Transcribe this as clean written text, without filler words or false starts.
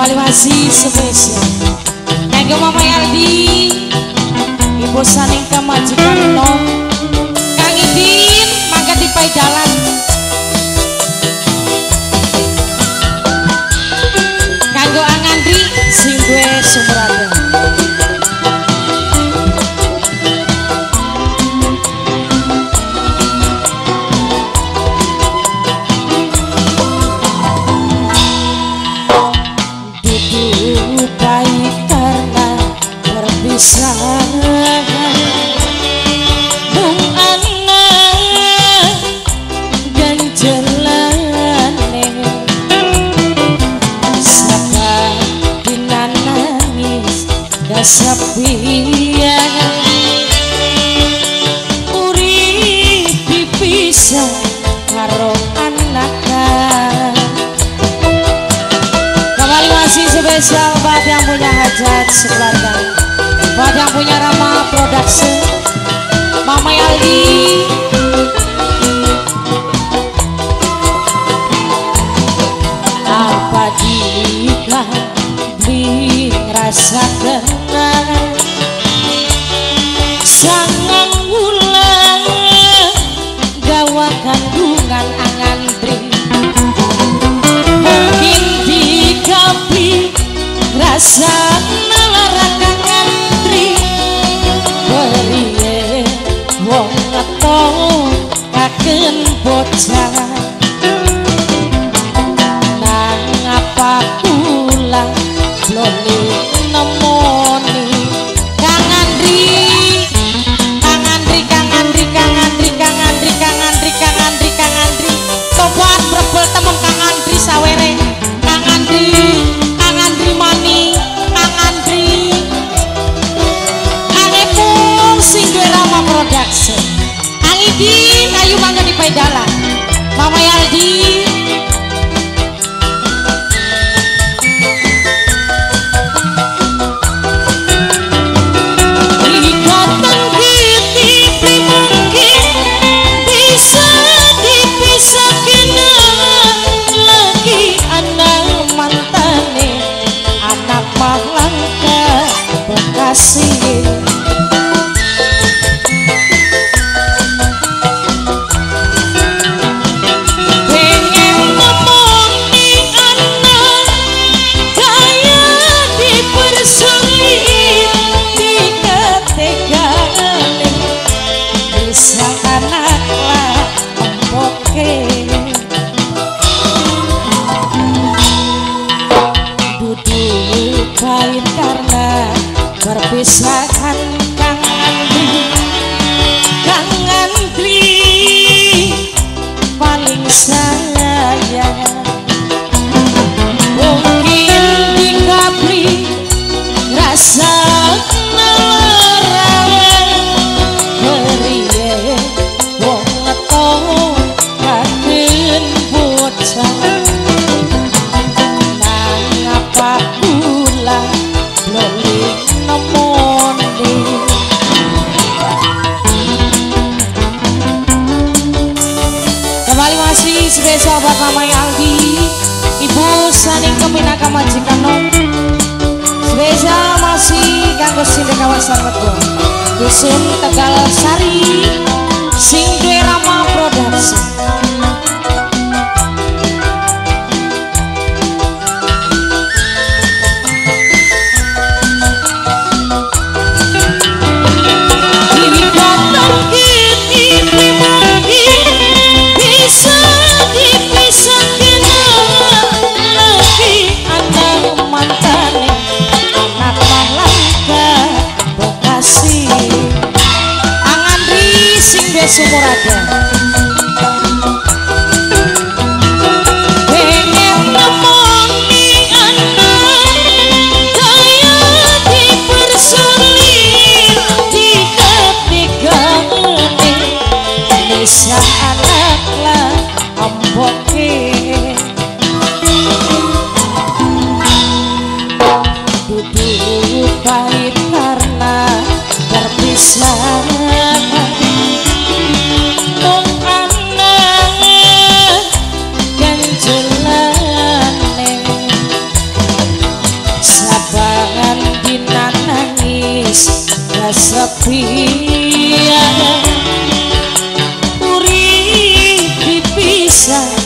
Kembali masih spesial Kanggo Mama Aldi, Ibu Saning Kamajikan no Kang Idin mangga dipai dalan. Kanggo Angandri sing duwe sumber ade. Sepian urip dipisah karo anak. Kembali masih spesial buat yang punya hajat sekeluarga, buat yang punya Rama Production, Mama Aldi. Apa jika di rasa tenang sangang wulan gawa kandungan angantri, mungkin dikapi rasa nalarang angantri beriye wong ngetong kaken bocah nang apa pula loli nemoni Kang Andri, Kang Andri, Kang Andri, Kang Andri, Kang Andri, Kang Andri, Kang Andri, Kang Andri, tobat brebel temen Kang Andri sawere, Kang Andri, Kang Andri mani, Kang Andri, Angepung sing duwe Rama Production, Kang Idin ayu mangga dipai dalan, Mama Aldi. Pahit karena perpisahan Kang Andri, Kang Andri paling sayang, mungkin dikabri rasa narawan beriye wong ngetong kaken bocah nang apa loli nemoni. Kembali masih spesial buat Mama Aldi, Ibu Saning Kemina Kamajikan no spesial masih kanggo sing kawasan Medo Dusun Tegal Sari sing duwe Rama Production. Angandri sing sumur ada rasa